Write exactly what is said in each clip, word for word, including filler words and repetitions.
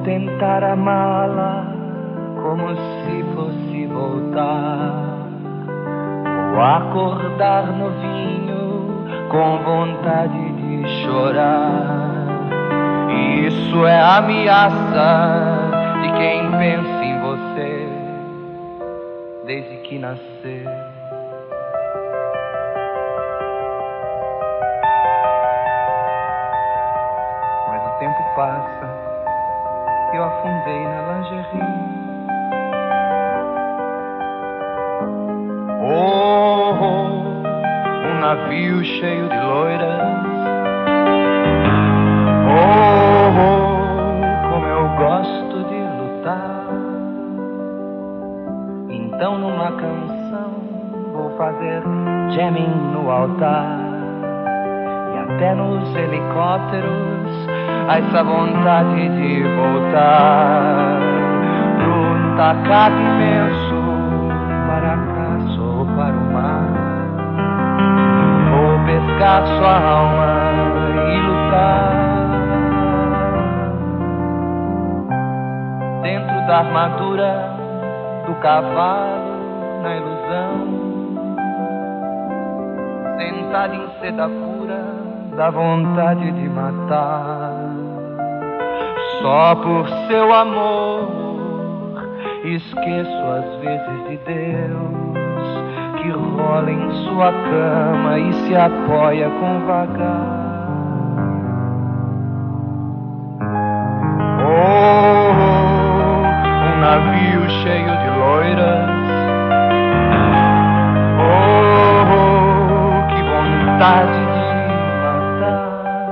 tentar amá-la como se fosse voltar, ou acordar novinho com vontade de chorar. E isso é a ameaça de quem pensa em você desde que nasceu. Mas o tempo passa, eu afundei na lingerie. Oh, oh, um navio cheio de loiras. Oh, oh, como eu gosto de lutar. Então numa canção vou fazer jamming no altar. E até nos helicópteros há essa vontade de voltar pro Tacape imenso, para cá ou para o mar. Vou pescar sua alma e lutar dentro da armadura do cavalo, na ilusão, sentado em seda pura da vontade de matar. Só por seu amor esqueço às vezes de Deus, que rola em sua cama e se apoia com vagar. Navio cheio de loiras. Oh, oh, que vontade de matar.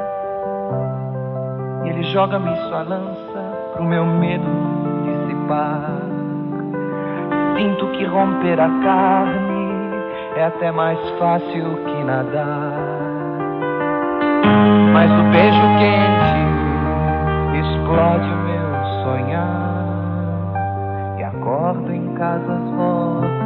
E ele joga-me sua lança pro meu medo dissipar. Sinto que romper a carne é até mais fácil que nadar. Mas o beijo quente explode o meu sonhar. Acordo em casas fortes